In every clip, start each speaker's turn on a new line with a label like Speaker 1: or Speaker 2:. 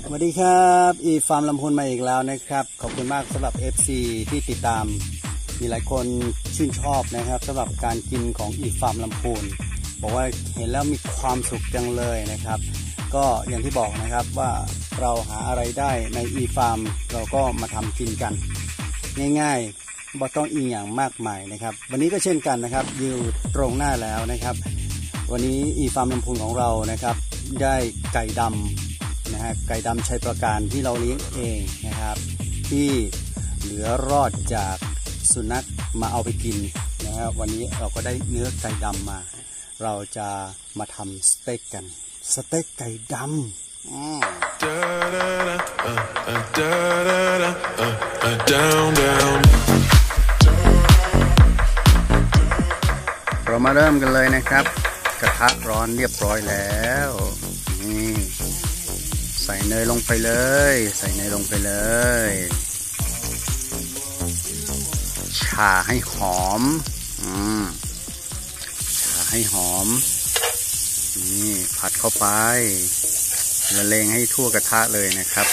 Speaker 1: สวัสดีครับอีฟาร์มลำพูนมาอีกแล้วนะครับขอบคุณมากสำหรับ FC ที่ติดตามมีหลายคนชื่นชอบนะครับสำหรับการกินของอีฟาร์มลำพูนบอกว่าเห็นแล้วมีความสุขจังเลยนะครับก็อย่างที่บอกนะครับว่าเราหาอะไรได้ในอีฟาร์มเราก็มาทำกินกันง่ายๆบ่ต้องอีกอย่างมากมายนะครับวันนี้ก็เช่นกันนะครับอยู่ตรงหน้าแล้วนะครับวันนี้อีฟาร์มลำพูนของเรานะครับได้ไก่ดำนะฮะไก่ดำชัยประการที่เราเลี้ยงเองนะครับที่เหลือรอดจากสุนัขมาเอาไปกินนะฮะวันนี้เราก็ได้เนื้อไก่ดำมาเราจะมาทำสเต็กกันสเต็กไก่ดำเรามาเริ่มกันเลยนะครับกระทะร้อนเรียบร้อยแล้วนี่ใส่เนยลงไปเลยใส่เนยลงไปเลยฉ่าให้หอมฉ่าให้หอมนี่ผัดเข้าไปละเลงให้ทั่วกระทะเลยนะครับ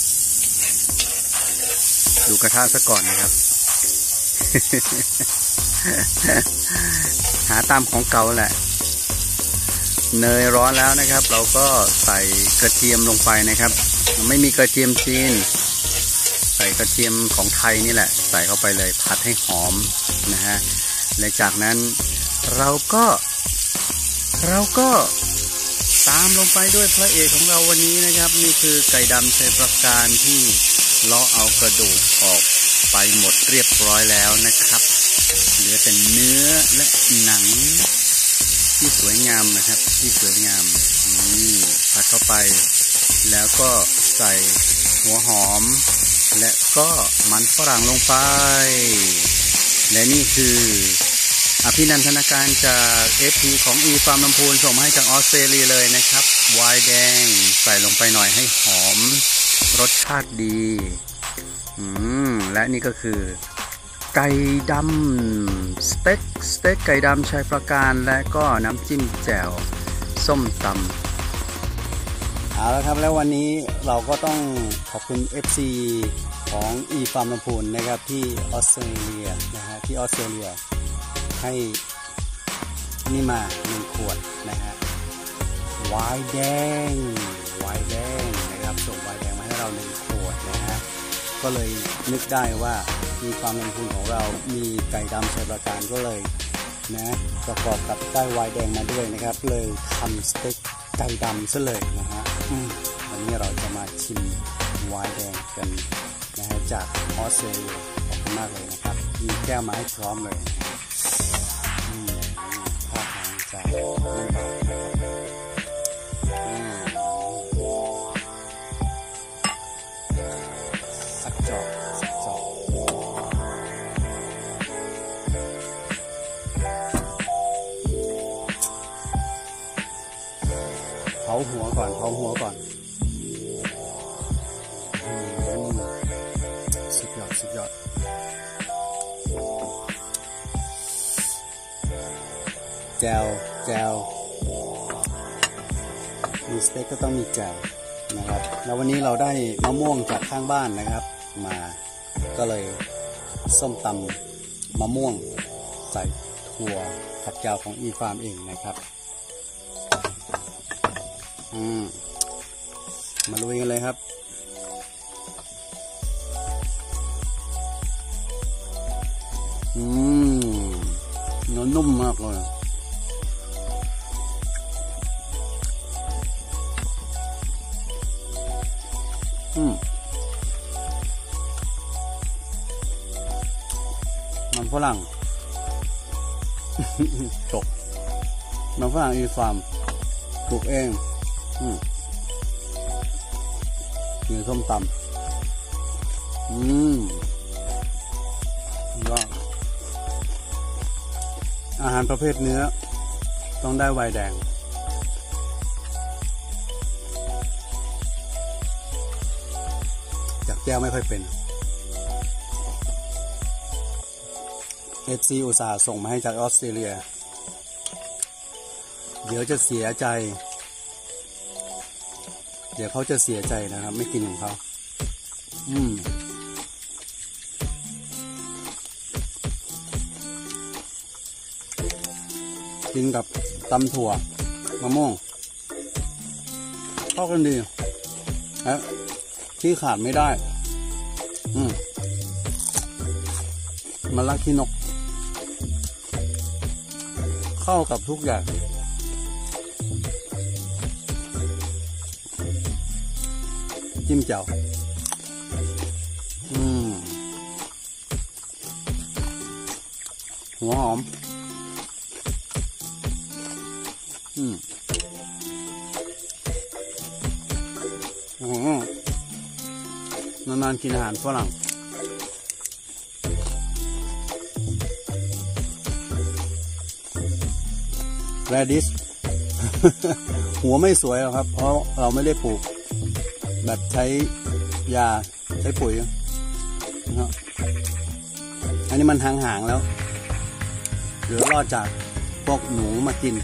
Speaker 1: ดูกระทะซะก่อนนะครับ หาตามของเก่าแหละเนยร้อนแล้วนะครับเราก็ใส่กระเทียมลงไปนะครับไม่มีกระเทียมจีนใส่กระเทียมของไทยนี่แหละใส่เข้าไปเลยผัดให้หอมนะฮะและจากนั้นเราก็ตามลงไปด้วยพระเอกของเราวันนี้นะครับนี่คือไก่ดำชัยประการที่เลาะเอากระดูกออกไปหมดเรียบร้อยแล้วนะครับเหลือแต่เนื้อและหนังที่สวยงามนะครับที่สวยงามผัดเข้าไปแล้วก็ใส่หัวหอมและก็มันฝรั่งลงไปและนี่คืออภินันทนาการจาก FP ของอีฟาร์มลำพูนส่งมาให้จากออสเตรเลียเลยนะครับไวน์แดงใส่ลงไปหน่อยให้หอมรสชาติดีและนี่ก็คือไก่ดำสเต็กไก่ดำชัยประการและก็น้ำจิ้มแจ่วส้มตำเอาละครับแล้ววันนี้เราก็ต้องขอบคุณ FC ของอีฟาร์มลำพูนนะครับที่ออสเตรเลียนะฮะที่ออสเตรเลียให้นี่มา1 ขวดนะฮะไวน์แดงนะครับส่งไวน์แดงมาให้เรา1 ขวดนะฮะก็เลยนึกได้ว่ามีความลงทุนของเรามีไก่ดำชัยประการก็เลยนะประกอบกับได้ไวน์แดงมาด้วยนะครับเลยทำสเต็กไก่ดำซะเลยนะฮะวันนี้เราจะมาชิมไวน์แดงกันนะฮะจากออสเตรเลียขอบคุณมากเลยนะครับมีแก้วมาให้พร้อมเลยท่าทางจะไม่บาดสักจอกเผาหัวก่อนสุดยอดแจ่วมีสเต็กก็ต้องมีแจ่วนะครับแล้ววันนี้เราได้มะม่วงจากข้างบ้านนะครับมาก็เลยส้มตำมะม่วงใส่ถั่วผัดแจ่วของอีฟาร์มเองนะครับมาลุยกันเลยครับเนื้อนุ่มมากเลยมันฝรั่ง จบมันฝรั่งอีฟาร์มปลูกเองมีส้มตำก็อาหารประเภทเนื้อต้องได้ไวน์แดงจากแก้วไม่ค่อยเป็น FC อุตสาห์ส่งมาให้จากออสเตรเลียเดี๋ยวจะเสียใจเดี๋ยวเขาจะเสียใจนะครับไม่กินของเขากินกับตำถั่วมะม่วงเข้ากันดีนะที่ขาดไม่ได้มะระขี้นกเข้ากับทุกอย่างจิ้มแจ่วหัวหอมนานๆกินอาหารฝรั่งแรดิส หัวไม่สวยหรอกครับเพราะเราไม่ได้ปลูกแบบใช้ยาใช้ปุ๋ยนะครับอันนี้มันห่างๆแล้วเหลือรอดจากพวกหนูมากิน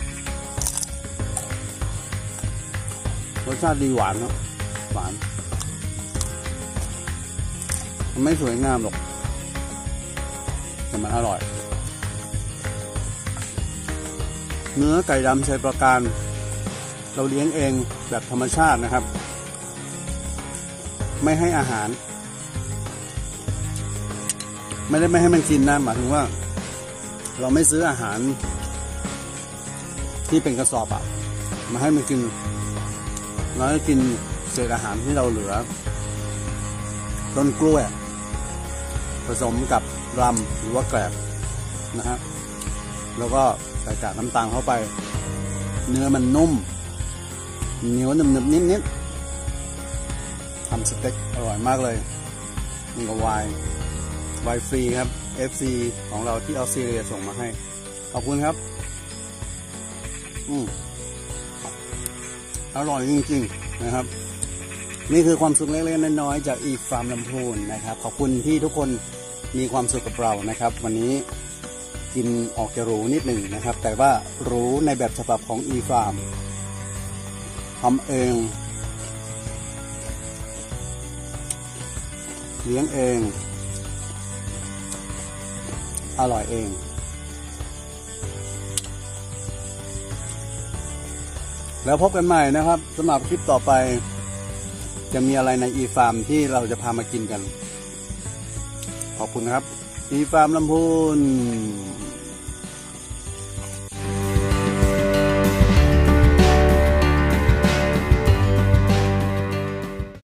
Speaker 1: รสชาติดีหวานเนาะหวานมันไม่สวยงามหรอกแต่มันอร่อยเนื้อไก่ดำชัยประการเราเลี้ยงเองแบบธรรมชาตินะครับไม่ให้อาหารไม่ให้มันกินนะหมายถึงว่าเราไม่ซื้ออาหารที่เป็นกระสอบอะมาให้มันกินเราให้กินเศษอาหารที่เราเหลือต้นกล้วยผสมกับรำหรือว่าแกลบนะฮะแล้วก็ใส่กากน้ำตาลเข้าไปเนื้อมันนุ่มเหนียวหนึบๆนิดๆทำสเต็กอร่อยมากเลยนี่ก็ไวน์ฟรีครับ FC ของเราที่ออสเตรเลียส่งมาให้ขอบคุณครับอร่อยจริงๆนะครับนี่คือความสุขเล็กๆน้อยๆจากอีฟาร์มลำพูนนะครับขอบคุณที่ทุกคนมีความสุขกับเรานะครับวันนี้กินออกจะหรูนิดหนึ่งนะครับแต่ว่าหรูในแบบฉบับของอีฟาร์มทำเองเลี้ยงเองอร่อยเองแล้วพบกันใหม่นะครับสำหรับคลิปต่อไปจะมีอะไรในอีฟาร์มที่เราจะพามากินกันขอบคุณครับอีฟาร์มลำพูน